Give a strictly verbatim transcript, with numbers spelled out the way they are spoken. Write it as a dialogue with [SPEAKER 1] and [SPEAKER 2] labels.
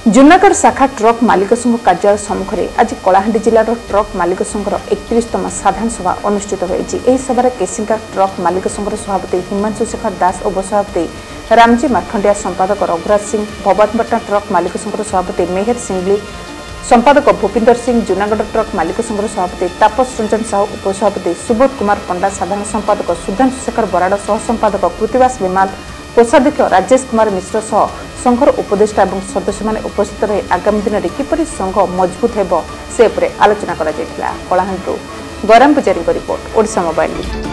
[SPEAKER 1] जूनागढ़ शाखा ट्रक मालिक संघ कार्यालय सम्मुखें आज कलाहांडी जिलार ट्रक मालिक संघर एकतीसतम साधारण सभा अनुष्ठित होती। सभार केसिंगा ट्रक मालिक संघर सभापति हिमांशु शेखर दास, उपसभापति रामजी माखंडिया, संपादक रघुराज सिंह, भवानपटना ट्रक मालिक संघर सभापति मेहर सिंगली, संपादक भूपिंदर सिंह, जूनागढ़ ट्रक मालिक संघर सभापति तापस रंजन साहू, उपसभापति सुबोध कुमार पंडा, साधारण संपादक सुधांशु शेखर बराड़, सह संपादक कृतिवास विमाल, कोषाध्यक्ष राजेश कुमार मिश्र सह संघर उपदेष्टा और सदस्य माने उपस्थित रही आगामी दिन में किपरि संघ मजबूत हेब से आलोचना करा जायतिला। कलाहांडी गौराम पुजारी रिपोर्ट, ओडिशा मोबाइल।